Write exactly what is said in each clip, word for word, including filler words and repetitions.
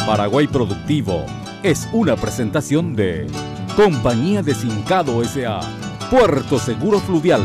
Paraguay Productivo es una presentación de Compañía de Sincado S A, Puerto Seguro Fluvial.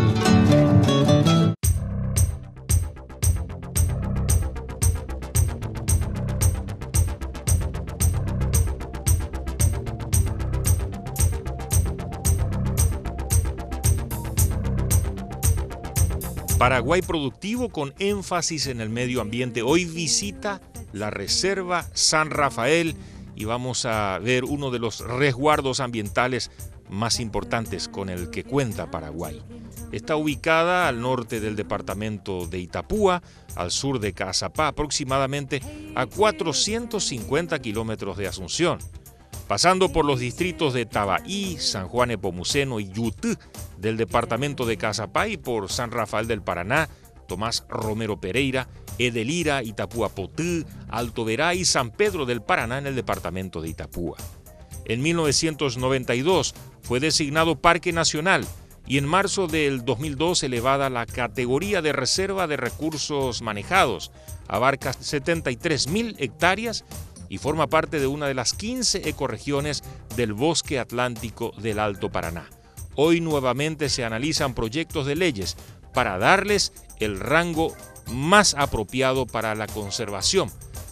Paraguay Productivo con énfasis en el medio ambiente. Hoy visita la Reserva San Rafael y vamos a ver uno de los resguardos ambientales más importantes con el que cuenta Paraguay. Está ubicada al norte del departamento de Itapúa, al sur de Caazapá, aproximadamente a cuatrocientos cincuenta kilómetros de Asunción. Pasando por los distritos de Tabaí, San Juan Nepomuceno y Yutú del departamento de Caazapá y por San Rafael del Paraná, Tomás Romero Pereira, Edelira, Itapúa Potú, Alto Verá y San Pedro del Paraná en el departamento de Itapúa. En mil novecientos noventa y dos fue designado Parque Nacional y en marzo del dos mil dos elevada a la categoría de Reserva de Recursos Manejados. Abarca setenta y tres mil hectáreas y forma parte de una de las quince ecorregiones del Bosque Atlántico del Alto Paraná. Hoy nuevamente se analizan proyectos de leyes para darles el rango más apropiado para la conservación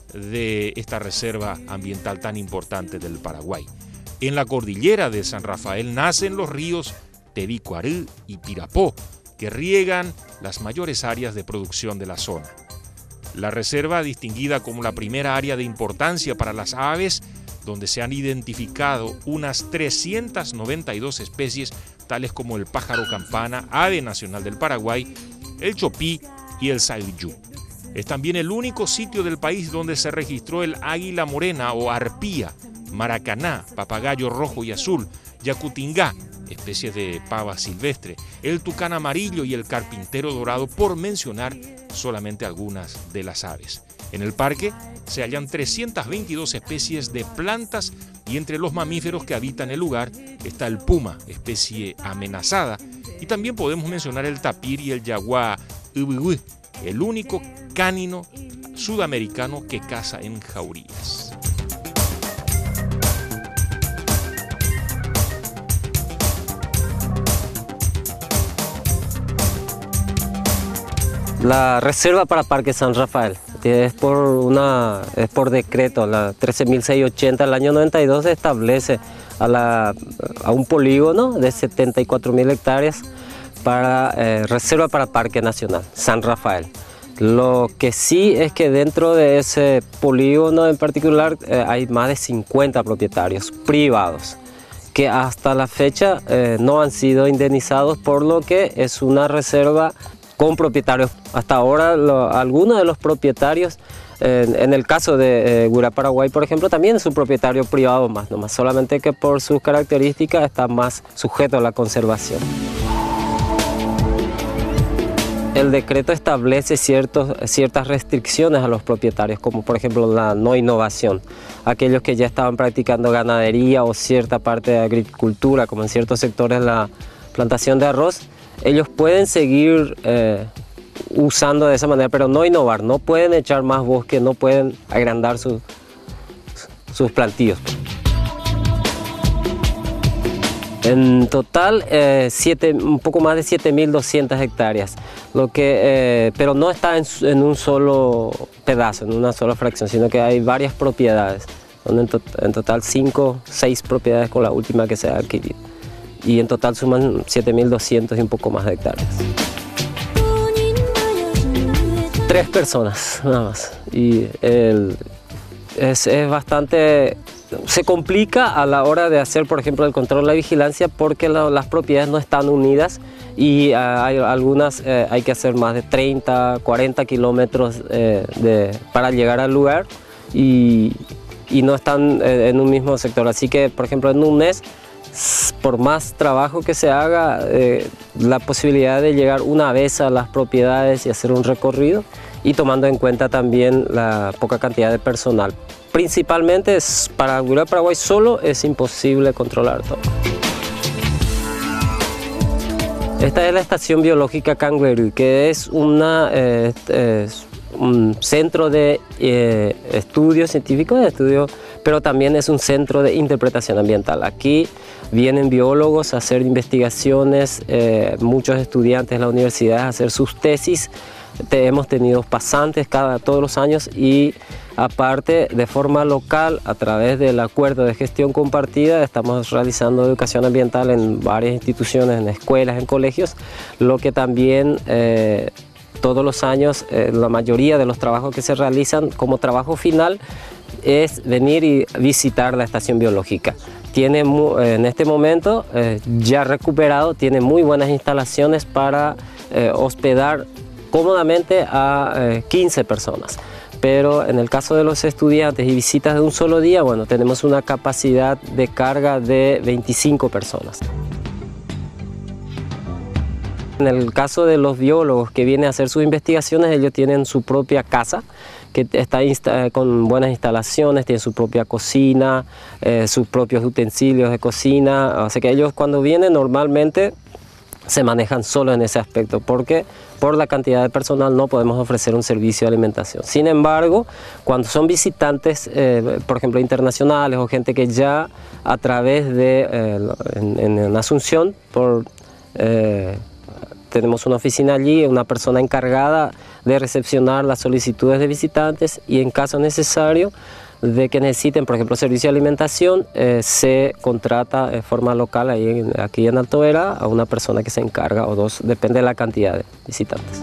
de esta reserva ambiental tan importante del Paraguay. En la cordillera de San Rafael nacen los ríos Tebicuarú y Pirapó, que riegan las mayores áreas de producción de la zona. La reserva, distinguida como la primera área de importancia para las aves, donde se han identificado unas trescientas noventa y dos especies, tales como el pájaro campana, ave nacional del Paraguay, el chopí y el sayuyú. Es también el único sitio del país donde se registró el águila morena o arpía, maracaná, papagayo rojo y azul, yacutingá, especies de pava silvestre, el tucán amarillo y el carpintero dorado, por mencionar solamente algunas de las aves. En el parque se hallan trescientas veintidós especies de plantas y entre los mamíferos que habitan el lugar está el puma, especie amenazada, y también podemos mencionar el tapir y el yaguá ubuú, el único cánino sudamericano que caza en jaurías. La reserva para Parque San Rafael es por, una, es por decreto, la trece mil seiscientos ochenta del año noventa y dos se establece a, la, a un polígono de setenta y cuatro mil hectáreas para eh, reserva para Parque Nacional San Rafael. Lo que sí es que dentro de ese polígono en particular eh, hay más de cincuenta propietarios privados que hasta la fecha eh, no han sido indemnizados, por lo que es una reserva con propietarios. Hasta ahora lo, algunos de los propietarios, eh, en el caso de eh, Guirá Paraguay, por ejemplo, también es un propietario privado más, nomás, solamente que por sus características está más sujeto a la conservación. El decreto establece ciertos, ciertas restricciones a los propietarios, como por ejemplo la no innovación. Aquellos que ya estaban practicando ganadería o cierta parte de agricultura, como en ciertos sectores la plantación de arroz, ellos pueden seguir eh, usando de esa manera, pero no innovar, no pueden echar más bosque, no pueden agrandar su, sus plantíos. En total, eh, siete, un poco más de siete mil doscientas hectáreas, lo que, eh, pero no está en, en un solo pedazo, en una sola fracción, sino que hay varias propiedades, donde en, to, en total cinco, seis propiedades con la última que se ha adquirido. Y en total suman siete mil doscientos y un poco más de hectáreas. Tres personas nada más. Y el, es, es bastante... Se complica a la hora de hacer, por ejemplo, el control de la vigilancia, porque la, las propiedades no están unidas y uh, hay algunas eh, hay que hacer más de treinta, cuarenta kilómetros eh, de, para llegar al lugar y, y no están eh, en un mismo sector. Así que, por ejemplo, en un mes, por más trabajo que se haga, eh, la posibilidad de llegar una vez a las propiedades y hacer un recorrido, y tomando en cuenta también la poca cantidad de personal. Principalmente es, para Guirá Paraguay solo es imposible controlar todo. Esta es la estación biológica Canguerú, que es una, eh, es un centro de eh, estudios científicos, de estudio, pero también es un centro de interpretación ambiental. Aquí vienen biólogos a hacer investigaciones, eh, muchos estudiantes de la universidad a hacer sus tesis. Te, hemos tenido pasantes cada, todos los años y aparte de forma local, a través del acuerdo de gestión compartida, estamos realizando educación ambiental en varias instituciones, en escuelas, en colegios, lo que también eh, todos los años, eh, la mayoría de los trabajos que se realizan como trabajo final es venir y visitar la estación biológica. Tiene, en este momento, eh, ya recuperado, tiene muy buenas instalaciones para eh, hospedar cómodamente a eh, quince personas. Pero en el caso de los estudiantes y visitas de un solo día, bueno, tenemos una capacidad de carga de veinticinco personas. En el caso de los biólogos que vienen a hacer sus investigaciones, ellos tienen su propia casa, que está con buenas instalaciones, tienen su propia cocina, eh, sus propios utensilios de cocina. O sea que ellos cuando vienen normalmente se manejan solo en ese aspecto, porque por la cantidad de personal no podemos ofrecer un servicio de alimentación. Sin embargo, cuando son visitantes, eh, por ejemplo, internacionales o gente que ya a través de, eh, en, en Asunción, por, eh, tenemos una oficina allí, una persona encargada de recepcionar las solicitudes de visitantes y en caso necesario de que necesiten, por ejemplo, servicio de alimentación, eh, se contrata de forma local ahí, aquí en Alto Vera a una persona que se encarga, o dos, depende de la cantidad de visitantes.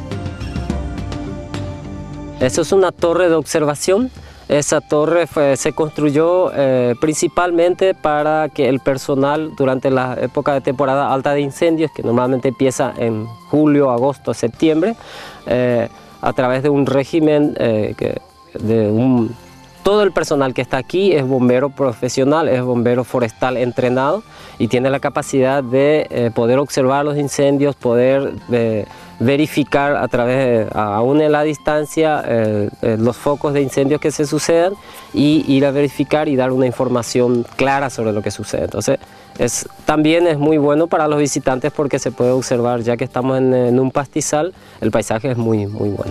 Eso es una torre de observación. Esa torre fue, se construyó eh, principalmente para que el personal durante la época de temporada alta de incendios, que normalmente empieza en julio, agosto, septiembre, eh, a través de un régimen eh, que, de un... Todo el personal que está aquí es bombero profesional, es bombero forestal entrenado y tiene la capacidad de eh, poder observar los incendios, poder eh, verificar a través, de, aún en la distancia, eh, eh, los focos de incendios que se sucedan y ir a verificar y dar una información clara sobre lo que sucede. Entonces, es, también es muy bueno para los visitantes porque se puede observar, ya que estamos en, en un pastizal, el paisaje es muy, muy bueno.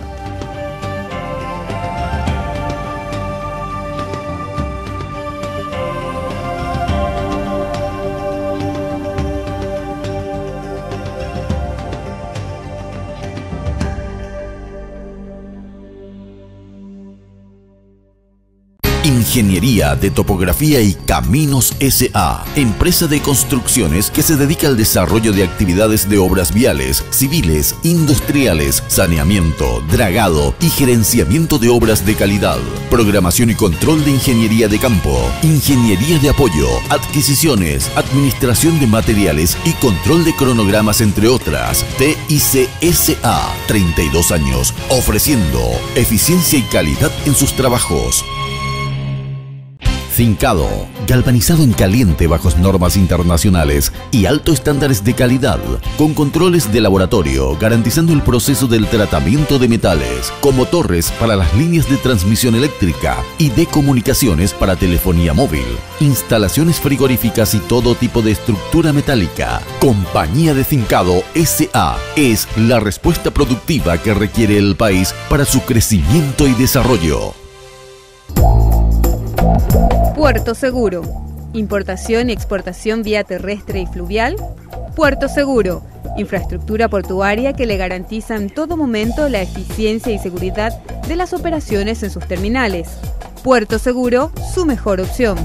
Ingeniería de Topografía y Caminos S A, empresa de construcciones que se dedica al desarrollo de actividades de obras viales, civiles, industriales, saneamiento, dragado y gerenciamiento de obras de calidad, programación y control de ingeniería de campo, ingeniería de apoyo, adquisiciones, administración de materiales y control de cronogramas, entre otras. T I C S A, treinta y dos años, ofreciendo eficiencia y calidad en sus trabajos. Fincado, galvanizado en caliente bajo normas internacionales y altos estándares de calidad, con controles de laboratorio, garantizando el proceso del tratamiento de metales, como torres para las líneas de transmisión eléctrica y de comunicaciones para telefonía móvil, instalaciones frigoríficas y todo tipo de estructura metálica. Compañía de Fincado S A es la respuesta productiva que requiere el país para su crecimiento y desarrollo. Puerto Seguro. Importación y exportación vía terrestre y fluvial. Puerto Seguro. Infraestructura portuaria que le garantiza en todo momento la eficiencia y seguridad de las operaciones en sus terminales. Puerto Seguro, su mejor opción.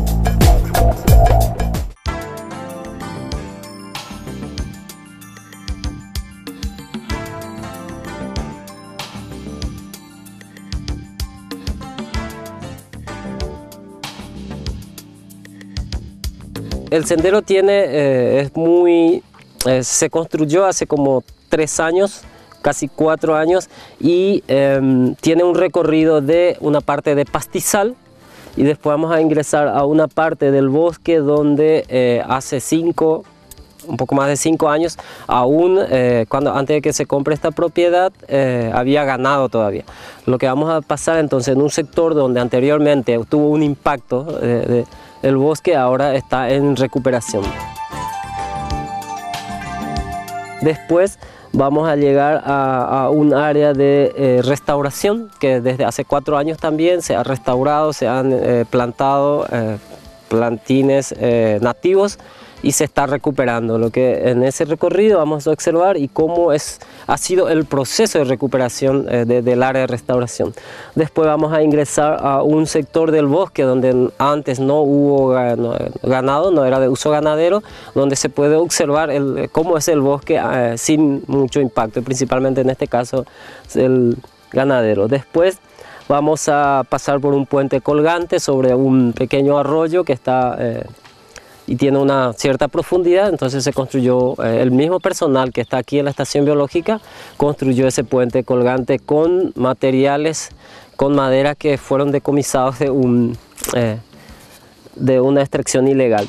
El sendero tiene, eh, es muy, eh, se construyó hace como tres años, casi cuatro años, y eh, tiene un recorrido de una parte de pastizal y después vamos a ingresar a una parte del bosque donde eh, hace cinco, un poco más de cinco años, aún eh, cuando, antes de que se compre esta propiedad, eh, había ganado todavía. Lo que vamos a pasar entonces en un sector donde anteriormente tuvo un impacto de, de, el bosque, ahora está en recuperación. Después vamos a llegar a, a un área de eh, restauración que desde hace cuatro años también se ha restaurado, se han eh, plantado eh, plantines eh, nativos y se está recuperando. Lo que en ese recorrido vamos a observar y cómo es, ha sido el proceso de recuperación eh, de, del área de restauración. Después vamos a ingresar a un sector del bosque donde antes no hubo ganado, no era de uso ganadero, donde se puede observar el, cómo es el bosque eh, sin mucho impacto, principalmente en este caso el ganadero. Después vamos a pasar por un puente colgante sobre un pequeño arroyo que está eh, y tiene una cierta profundidad, entonces se construyó, eh, el mismo personal que está aquí en la estación biológica construyó ese puente colgante con materiales, con madera que fueron decomisados de, un, eh, de una extracción ilegal.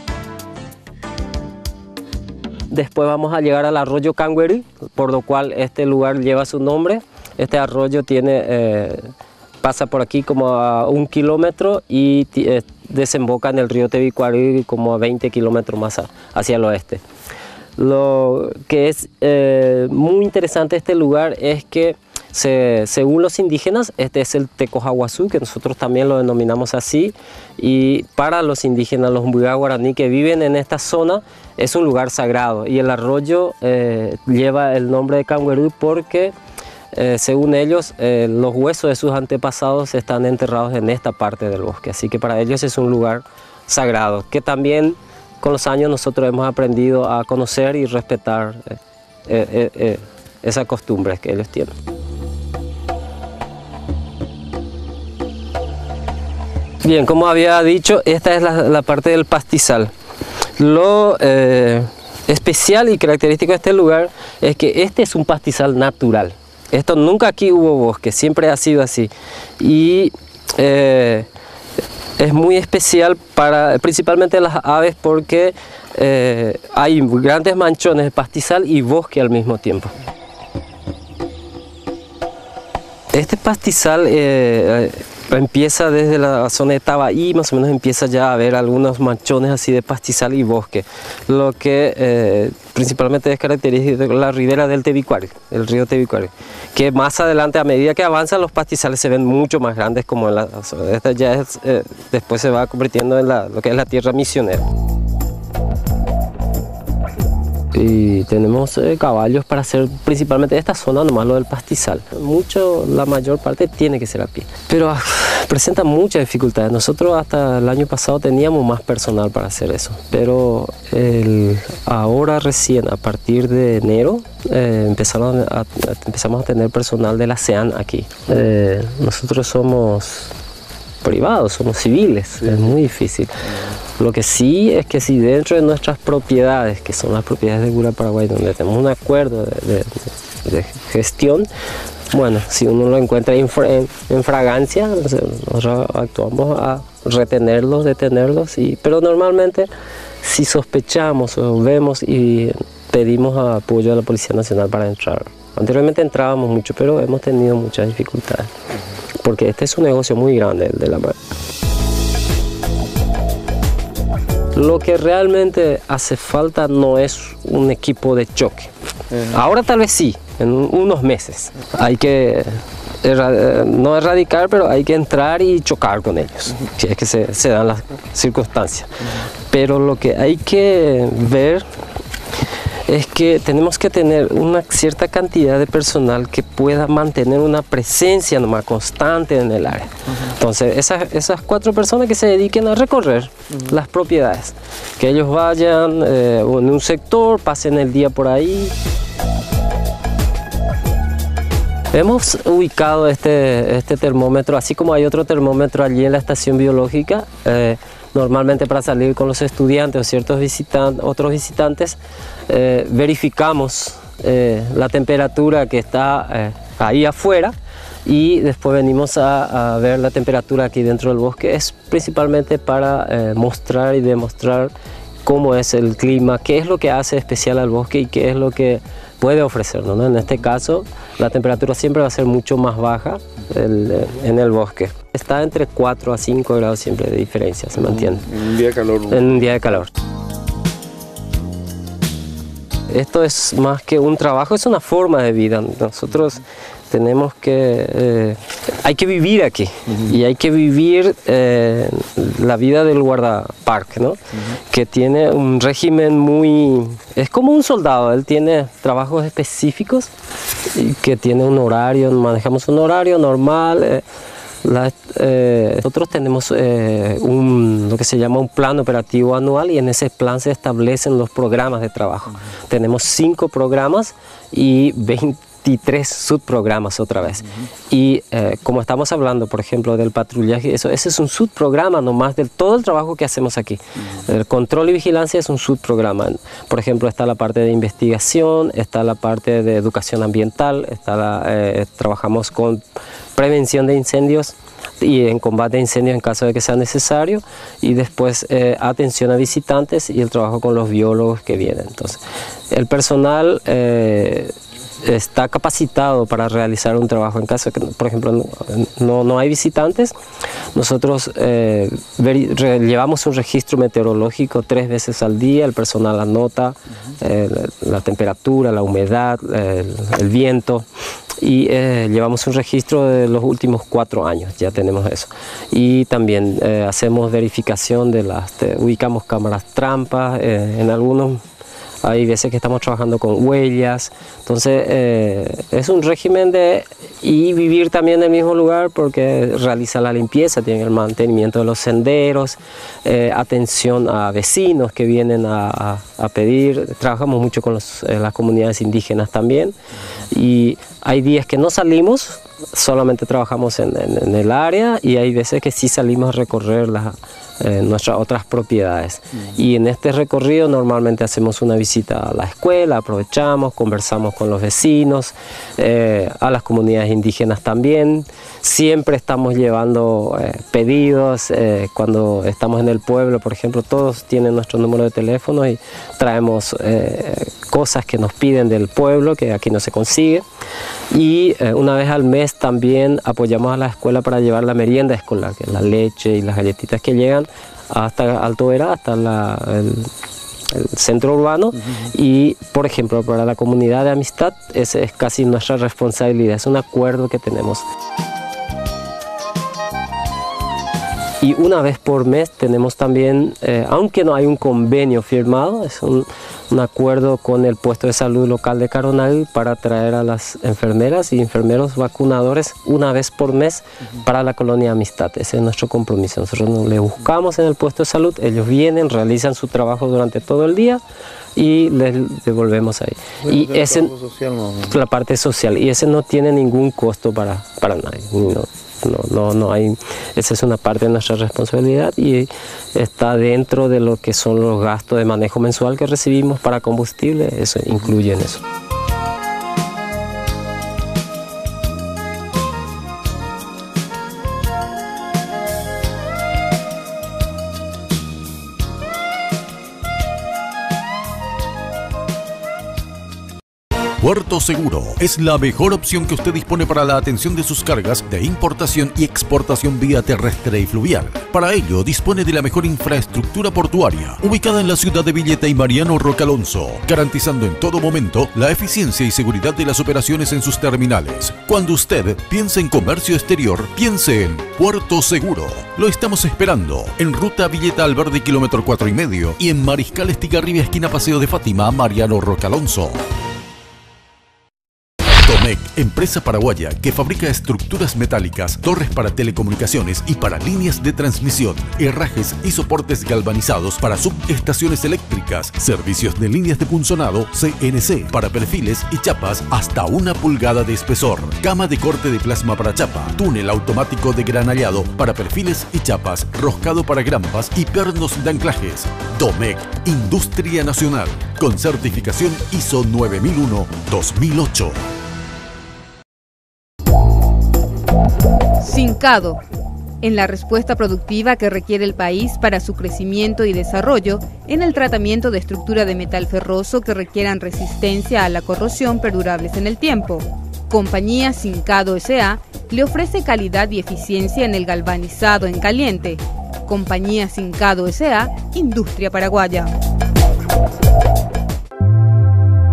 Después vamos a llegar al arroyo Canguerí, por lo cual este lugar lleva su nombre. Este arroyo tiene, eh, pasa por aquí como a un kilómetro y eh, desemboca en el río Tebicuary como a veinte kilómetros más a, hacia el oeste. Lo que es eh, muy interesante de este lugar es que se, según los indígenas, este es el Tecojaguazú, que nosotros también lo denominamos así, y para los indígenas, los Mbuya guaraní que viven en esta zona, es un lugar sagrado, y el arroyo eh, lleva el nombre de Canguerí porque Eh, según ellos, eh, los huesos de sus antepasados están enterrados en esta parte del bosque, así que para ellos es un lugar sagrado, que también con los años nosotros hemos aprendido a conocer y respetar eh, eh, eh, esas costumbres que ellos tienen. Bien, como había dicho, esta es la, la parte del pastizal. Lo eh, especial y característico de este lugar es que este es un pastizal natural. Esto nunca aquí hubo bosque, siempre ha sido así. Y eh, es muy especial para principalmente las aves porque eh, hay grandes manchones de pastizal y bosque al mismo tiempo. Este pastizal eh, empieza desde la zona de Tabaí, más o menos empieza ya a haber algunos manchones así de pastizal y bosque, lo que eh, principalmente es característico de la ribera del Tebicuary, el río Tebicuary, que más adelante, a medida que avanzan, los pastizales se ven mucho más grandes, como en la zona. Esta ya es, eh, después se va convirtiendo en la, lo que es la tierra misionera. Y tenemos eh, caballos para hacer principalmente esta zona, nomás lo del pastizal. Mucho, la mayor parte tiene que ser a pie. Pero ah, presenta muchas dificultades. Nosotros hasta el año pasado teníamos más personal para hacer eso. Pero el, ahora recién, a partir de enero, eh, empezaron a, a, empezamos a tener personal de la SEAN aquí. Eh, nosotros somos privados, somos civiles, sí. Es muy difícil. Lo que sí es que si dentro de nuestras propiedades, que son las propiedades de Gura Paraguay, donde tenemos un acuerdo de, de, de gestión, bueno, si uno lo encuentra en, en fragancia, nosotros actuamos a retenerlos, detenerlos, y, pero normalmente si sospechamos o vemos y pedimos apoyo a la Policía Nacional para entrar. Anteriormente entrábamos mucho, pero hemos tenido muchas dificultades, porque este es un negocio muy grande, el de la mar. Lo que realmente hace falta no es un equipo de choque. Uh-huh. Ahora tal vez sí, en unos meses. Hay que, erra- no erradicar, pero hay que entrar y chocar con ellos, uh-huh. Si es que se, se dan las circunstancias. Uh-huh. Pero lo que hay que ver es que tenemos que tener una cierta cantidad de personal que pueda mantener una presencia nomás constante en el área. Uh-huh. Entonces, esas, esas cuatro personas que se dediquen a recorrer uh-huh. las propiedades, que ellos vayan eh, en un sector, pasen el día por ahí. Hemos ubicado este, este termómetro, así como hay otro termómetro allí en la estación biológica, eh, normalmente para salir con los estudiantes o ciertos visitan- otros visitantes, eh, verificamos eh, la temperatura que está eh, ahí afuera y después venimos a, a ver la temperatura aquí dentro del bosque. Es principalmente para eh, mostrar y demostrar cómo es el clima, qué es lo que hace especial al bosque y qué es lo que puede ofrecernos, ¿no? En este caso, la temperatura siempre va a ser mucho más baja el, en el bosque. Está entre cuatro a cinco grados siempre de diferencia, se mantiene. En un día de calor. En un día de calor. esto es más que un trabajo, es una forma de vida. Nosotros tenemos que, eh, hay que vivir aquí, uh-huh. y hay que vivir eh, la vida del guardaparque, ¿no? Uh-huh. Que tiene un régimen muy, es como un soldado, él tiene trabajos específicos y que tiene un horario, manejamos un horario normal. Eh, La, eh, nosotros tenemos eh, un, lo que se llama un plan operativo anual y en ese plan se establecen los programas de trabajo. Uh-huh. Tenemos cinco programas y veintitrés subprogramas otra vez. Uh-huh. Y eh, como estamos hablando, por ejemplo, del patrullaje, eso, ese es un subprograma nomás de todo el trabajo que hacemos aquí. Uh-huh. El control y vigilancia es un subprograma. Por ejemplo, está la parte de investigación, está la parte de educación ambiental, está la, eh, trabajamos con prevención de incendios y en combate de incendios en caso de que sea necesario, y después eh, atención a visitantes y el trabajo con los biólogos que vienen. Entonces, el personal eh, está capacitado para realizar un trabajo en caso de que, por ejemplo, no, no hay visitantes. Nosotros eh, ver, re, llevamos un registro meteorológico tres veces al día, el personal anota eh, la, la temperatura, la humedad, el, el viento, y eh, llevamos un registro de los últimos cuatro años, ya tenemos eso. Y también eh, hacemos verificación de las, te, ubicamos cámaras trampas, eh, en algunos hay veces que estamos trabajando con huellas, entonces eh, es un régimen de y vivir también en el mismo lugar porque realiza la limpieza, tiene el mantenimiento de los senderos, eh, atención a vecinos que vienen a, a, a pedir, trabajamos mucho con los, eh, las comunidades indígenas también, y hay días que no salimos, solamente trabajamos en, en, en el área, y hay veces que sí salimos a recorrer las Eh, nuestras otras propiedades. Uh-huh. Y en este recorrido normalmente hacemos una visita a la escuela, aprovechamos, conversamos con los vecinos, eh, a las comunidades indígenas también. Siempre estamos llevando eh, pedidos, eh, cuando estamos en el pueblo, por ejemplo, todos tienen nuestro número de teléfono y traemos eh, cosas que nos piden del pueblo, que aquí no se consigue. Y eh, una vez al mes también apoyamos a la escuela para llevar la merienda escolar, que es la leche y las galletitas que llegan hasta Alto Vera, hasta la, el, el centro urbano. Uh-huh. Y, por ejemplo, para la comunidad de amistad, esa es casi nuestra responsabilidad, es un acuerdo que tenemos. Y una vez por mes tenemos también, eh, aunque no hay un convenio firmado, es un, un acuerdo con el puesto de salud local de Caronagui para traer a las enfermeras y enfermeros vacunadores una vez por mes uh-huh. para la colonia Amistad. Ese es nuestro compromiso. Nosotros nos le buscamos en el puesto de salud, ellos vienen, realizan su trabajo durante todo el día y les devolvemos ahí. Bueno, y ese, social, no, no. la parte social, y ese no tiene ningún costo para, para nadie. No. No, no, no hay, esa es una parte de nuestra responsabilidad y está dentro de lo que son los gastos de manejo mensual que recibimos para combustible, eso incluye en eso. Puerto Seguro es la mejor opción que usted dispone para la atención de sus cargas de importación y exportación vía terrestre y fluvial. Para ello, dispone de la mejor infraestructura portuaria, ubicada en la ciudad de Villeta y Mariano Roque Alonso, garantizando en todo momento la eficiencia y seguridad de las operaciones en sus terminales. Cuando usted piense en comercio exterior, piense en Puerto Seguro. Lo estamos esperando en Ruta Villeta Alverde, kilómetro cuatro y medio, y en Mariscal Estigarribia, esquina Paseo de Fátima, Mariano Roque Alonso. Domec, empresa paraguaya que fabrica estructuras metálicas, torres para telecomunicaciones y para líneas de transmisión, herrajes y soportes galvanizados para subestaciones eléctricas, servicios de líneas de punzonado C N C para perfiles y chapas hasta una pulgada de espesor, cama de corte de plasma para chapa, túnel automático de granallado para perfiles y chapas, roscado para grampas y pernos de anclajes. Domec, industria nacional, con certificación I S O nueve mil uno dos mil ocho. Sincado, en la respuesta productiva que requiere el país para su crecimiento y desarrollo, en el tratamiento de estructura de metal ferroso que requieran resistencia a la corrosión perdurables en el tiempo. Compañía Sincado S A le ofrece calidad y eficiencia en el galvanizado en caliente. Compañía Sincado S A, Industria Paraguaya.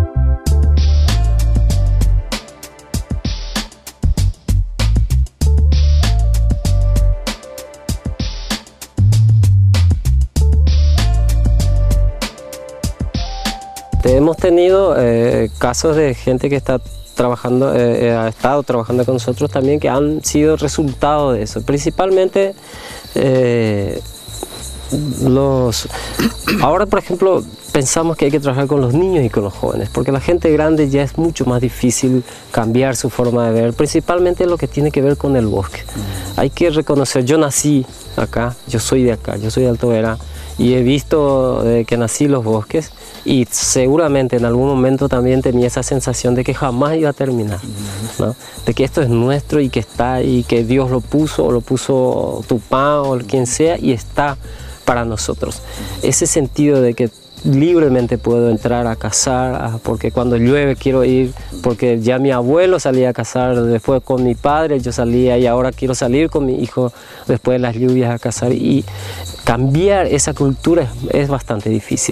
Exactamente, hemos tenido eh, casos de gente que está trabajando, eh, ha estado trabajando con nosotros también, que han sido resultado de eso, principalmente eh, los... Ahora, por ejemplo, pensamos que hay que trabajar con los niños y con los jóvenes, porque la gente grande ya es mucho más difícil cambiar su forma de ver, principalmente lo que tiene que ver con el bosque. Hay que reconocer, yo nací acá, yo soy de acá, yo soy de Alto Vera, y he visto desde que nací los bosques, y seguramente en algún momento también tenía esa sensación de que jamás iba a terminar, ¿no? De que esto es nuestro y que está ahí, que Dios lo puso, o lo puso Tupã o quien sea, y está para nosotros. Ese sentido de que libremente puedo entrar a cazar, porque cuando llueve quiero ir, porque ya mi abuelo salía a cazar, después con mi padre yo salía, y ahora quiero salir con mi hijo después de las lluvias a cazar, y cambiar esa cultura es, es bastante difícil.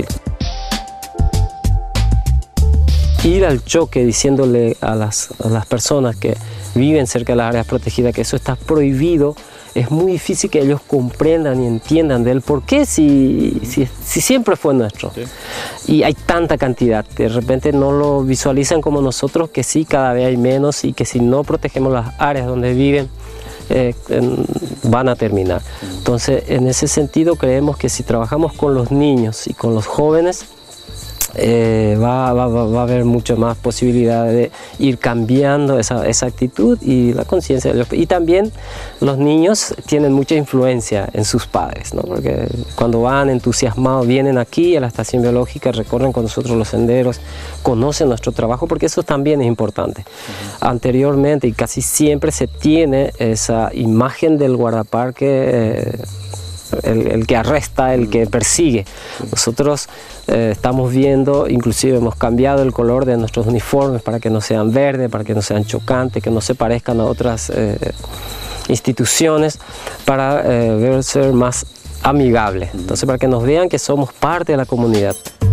Ir al choque diciéndole a las, a las personas que viven cerca de las áreas protegidas que eso está prohibido, es muy difícil que ellos comprendan y entiendan del por qué si, si, si siempre fue nuestro. Sí. Y hay tanta cantidad, de repente no lo visualizan como nosotros, que sí, cada vez hay menos, y que si no protegemos las áreas donde viven, eh, van a terminar. Entonces, en ese sentido, creemos que si trabajamos con los niños y con los jóvenes, Eh, va, va, va a haber mucho más posibilidad de ir cambiando esa, esa actitud y la conciencia de los, y también los niños tienen mucha influencia en sus padres, ¿no? Porque cuando van entusiasmados, vienen aquí a la estación biológica, recorren con nosotros los senderos, conocen nuestro trabajo, porque eso también es importante. Uh-huh. Anteriormente y casi siempre se tiene esa imagen del guardaparque, eh, El, el que arresta, el que persigue. Nosotros eh, estamos viendo, inclusive hemos cambiado el color de nuestros uniformes para que no sean verdes, para que no sean chocantes, que no se parezcan a otras eh, instituciones, para eh, ver, ser más amigables. Entonces, para que nos vean que somos parte de la comunidad.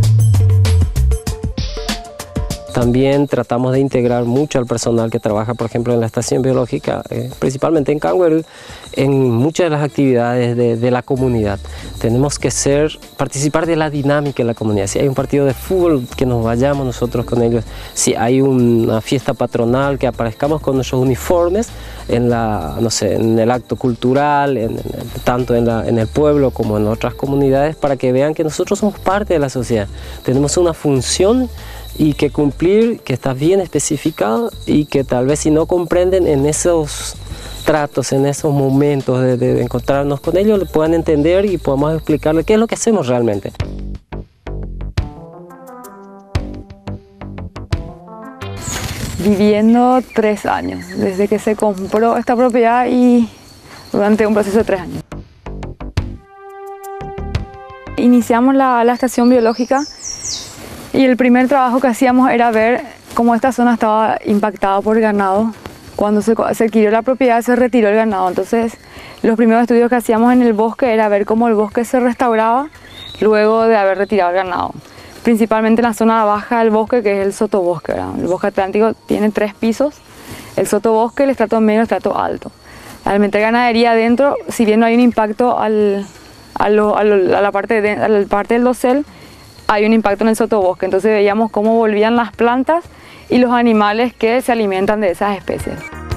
También tratamos de integrar mucho al personal que trabaja, por ejemplo, en la estación biológica, eh, principalmente en Canguerú, en muchas de las actividades de, de la comunidad. Tenemos que ser, participar de la dinámica de la comunidad. Si hay un partido de fútbol, que nos vayamos nosotros con ellos. Si hay una fiesta patronal, que aparezcamos con nuestros uniformes en, la, no sé, en el acto cultural, en, en, tanto en, la, en el pueblo como en otras comunidades, para que vean que nosotros somos parte de la sociedad. Tenemos una función y que cumplir, que está bien especificado, y que tal vez si no comprenden en esos tratos, en esos momentos de, de encontrarnos con ellos, lo puedan entender y podamos explicarles qué es lo que hacemos realmente. Viviendo tres años, desde que se compró esta propiedad y durante un proceso de tres años. Iniciamos la, la estación biológica. Y el primer trabajo que hacíamos era ver cómo esta zona estaba impactada por ganado. Cuando se, se adquirió la propiedad, se retiró el ganado. Entonces, los primeros estudios que hacíamos en el bosque era ver cómo el bosque se restauraba luego de haber retirado el ganado. Principalmente en la zona baja del bosque, que es el sotobosque, ¿verdad? El bosque atlántico tiene tres pisos, el sotobosque, el estrato medio y el estrato alto. Al meter ganadería adentro, si bien no hay un impacto al, a, lo, a, lo, a, la parte de, a la parte del dosel, hay un impacto en el sotobosque. Entonces veíamos cómo volvían las plantas y los animales que se alimentan de esas especies.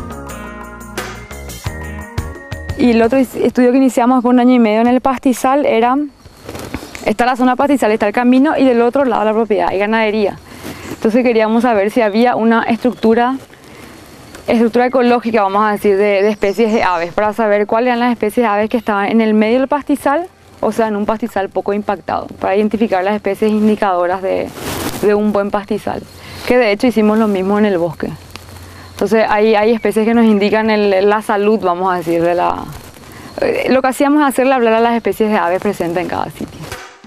Y el otro estudio que iniciamos por un año y medio en el pastizal era, está la zona pastizal, está el camino, y del otro lado la propiedad hay ganadería. Entonces queríamos saber si había una estructura, estructura ecológica, vamos a decir, de, de especies de aves, para saber cuáles eran las especies de aves que estaban en el medio del pastizal, o sea, en un pastizal poco impactado, para identificar las especies indicadoras de, de un buen pastizal, que de hecho hicimos lo mismo en el bosque. Entonces hay, hay especies que nos indican el, la salud, vamos a decir, de la... Lo que hacíamos es hacerle hablar a las especies de aves presentes en cada sitio.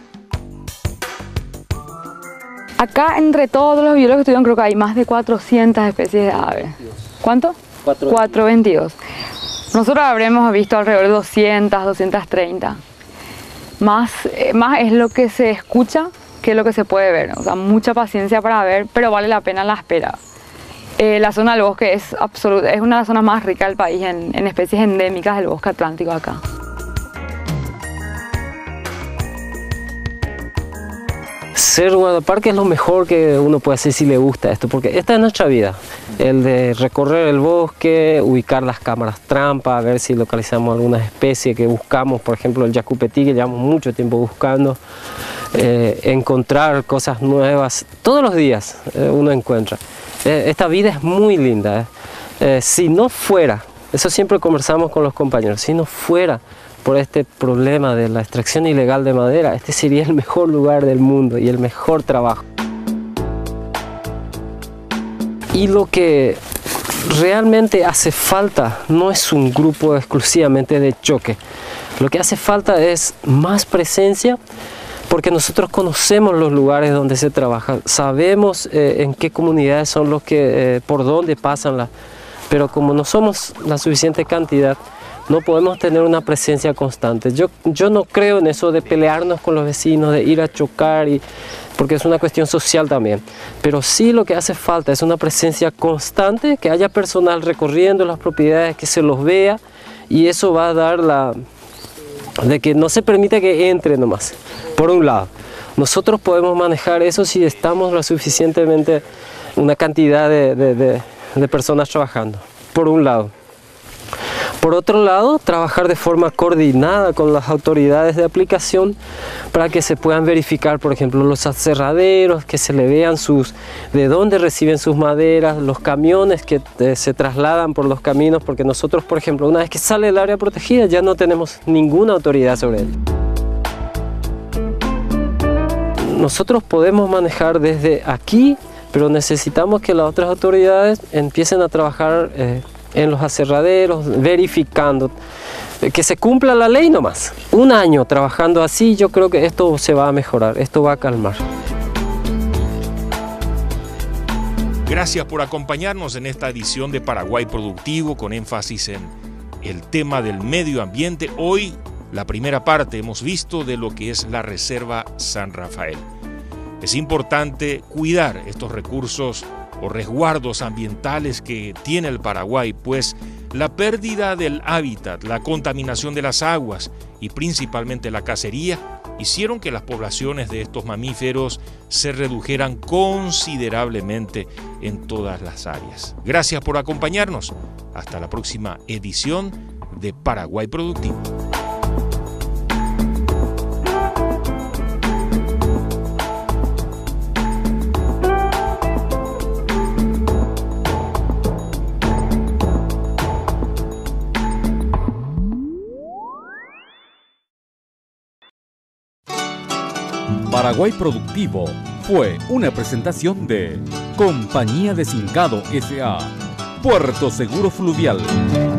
Acá, entre todos los biólogos que estuvieron, creo que hay más de cuatrocientas especies de aves. ¿Cuánto? cuatrocientos veintidós. Nosotros habremos visto alrededor de doscientas, doscientas treinta. Más, eh, más es lo que se escucha que lo que se puede ver. O sea, mucha paciencia para ver, pero vale la pena la espera. Eh, la zona del bosque es, absoluta, es una de las zonas más ricas del país en, en especies endémicas del bosque atlántico acá. ser guardaparque es lo mejor que uno puede hacer si le gusta esto, porque esta es nuestra vida, el de recorrer el bosque, ubicar las cámaras trampa, a ver si localizamos alguna especie que buscamos, por ejemplo el yacupetí, que llevamos mucho tiempo buscando, eh, encontrar cosas nuevas, todos los días eh, uno encuentra. Eh, esta vida es muy linda, eh. Eh, si no fuera, eso siempre conversamos con los compañeros, si no fuera por este problema de la extracción ilegal de madera, este sería el mejor lugar del mundo y el mejor trabajo. Y lo que realmente hace falta no es un grupo exclusivamente de choque, lo que hace falta es más presencia, porque nosotros conocemos los lugares donde se trabaja, sabemos eh, en qué comunidades son los que, eh, por dónde pasan, la, pero como no somos la suficiente cantidad, no podemos tener una presencia constante. Yo, yo no creo en eso de pelearnos con los vecinos, de ir a chocar, y, porque es una cuestión social también. Pero sí lo que hace falta es una presencia constante, que haya personal recorriendo las propiedades, que se los vea, y eso va a dar la... de que no se permite que entre nomás, por un lado. Nosotros podemos manejar eso si estamos lo suficientemente, una cantidad de, de, de, de personas trabajando, por un lado. Por otro lado, trabajar de forma coordinada con las autoridades de aplicación para que se puedan verificar, por ejemplo, los aserraderos, que se le vean sus, de dónde reciben sus maderas, los camiones que eh, se trasladan por los caminos, porque nosotros, por ejemplo, una vez que sale el área protegida ya no tenemos ninguna autoridad sobre él. Nosotros podemos manejar desde aquí, pero necesitamos que las otras autoridades empiecen a trabajar eh, en los aserraderos, verificando que se cumpla la ley nomás. Un año trabajando así, yo creo que esto se va a mejorar, esto va a calmar. Gracias por acompañarnos en esta edición de Paraguay Productivo, con énfasis en el tema del medio ambiente. Hoy, la primera parte, hemos visto de lo que es la Reserva San Rafael. Es importante cuidar estos recursos o resguardos ambientales que tiene el Paraguay, pues la pérdida del hábitat, la contaminación de las aguas y principalmente la cacería hicieron que las poblaciones de estos mamíferos se redujeran considerablemente en todas las áreas. Gracias por acompañarnos. Hasta la próxima edición de Paraguay Productivo. Paraguay Productivo fue una presentación de Compañía de Sincado S A Puerto Seguro Fluvial.